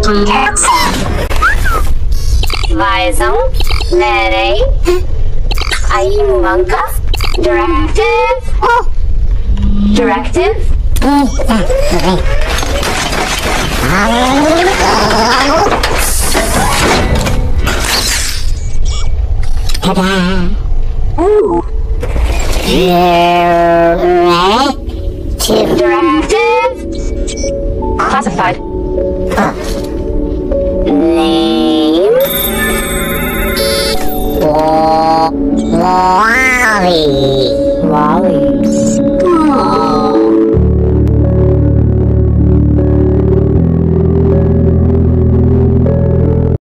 Weisung, Nerei, Aimumanka, Directive, Directive, Ta-da! Ooh, Directive, Classified, Name, Wally.